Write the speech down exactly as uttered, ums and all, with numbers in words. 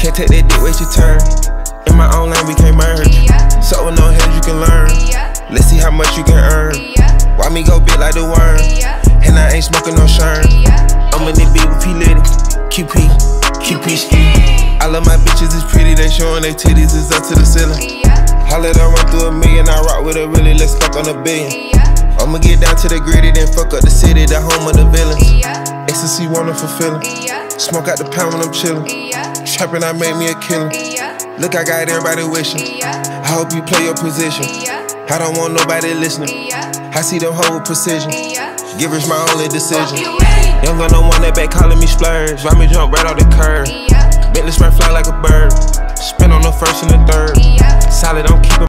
Can't take that dick, wait your turn. In my own lane, we can't merge. So with no hands, you can learn. Let's see how much you can earn. Why me go big like the worm? And I ain't smoking no shirt. I'm in the beat with P. Litty, Q P, Q P ski. I love my bitches, it's pretty, they showing their titties, it's up to the ceiling. I let her run through a million, I rock with her really, let's fuck on a billion. I'ma get down to the gritty, then fuck up the city, the home of the villains. Ecstasy, wonderful feeling. Smoke out the pound when I'm chillin'. Trappin', I made me a killer. Look, I got everybody wishing. I hope you play your position. I don't want nobody listening. I see them hold with precision. Givers my only decision. Young gun, no one that back calling me splurge. Ride me jump right off the curb. Bentley spray fly like a bird. Spin on the first and the third. Solid, I'm keeping